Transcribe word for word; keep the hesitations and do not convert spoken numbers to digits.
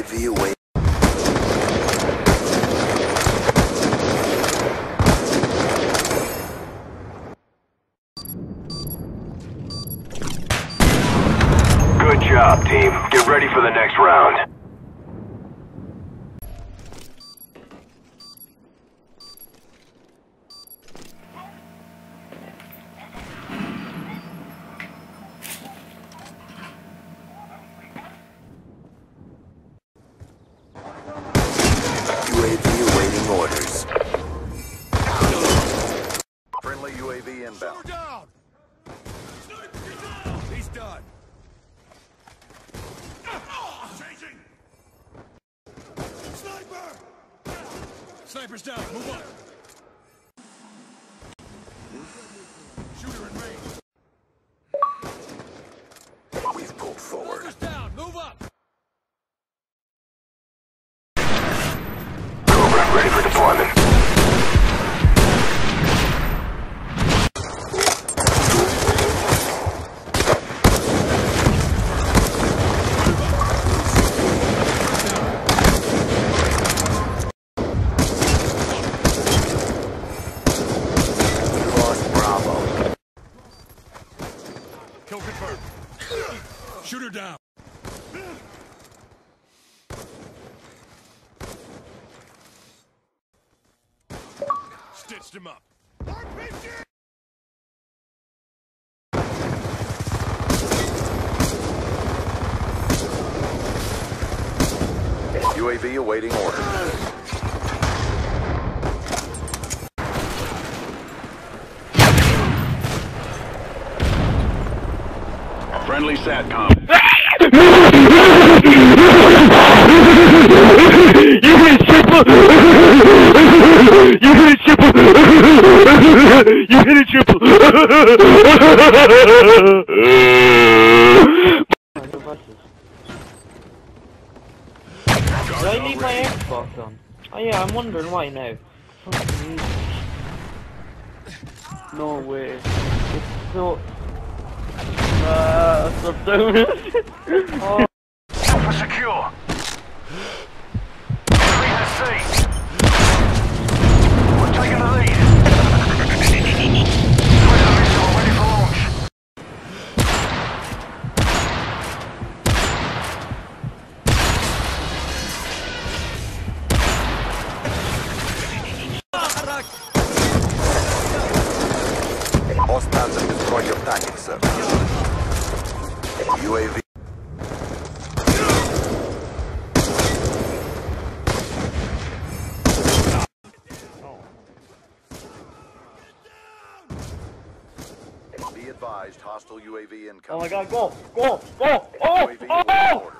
V away. Good job, team. Get ready for the next round. U A V awaiting orders. Friendly U A V inbound. Down. He's done. Changing. Sniper. Sniper's down. Move up. Shooter in range. We've pulled forward. Sniper's down. Move up. Cobra, ready for deployment. Kill confirmed. Shooter down. Stitched him up. R P G! U A V awaiting orders. Friendly SATCOM. You hit triple! You hit triple! You hit triple! Do I leave my Xbox on? Oh yeah, I'm wondering why now. No way. It's so... Uh, stop doing it. Oh. Alpha secure. Arena C. We're taking the lead. Predator missile ready for launch. Hostiles have destroyed your tactic, sir. U A V. Be advised, hostile U A V incoming. Oh my god, go! Go! Go! Oh! U A V Oh! awaiting orders.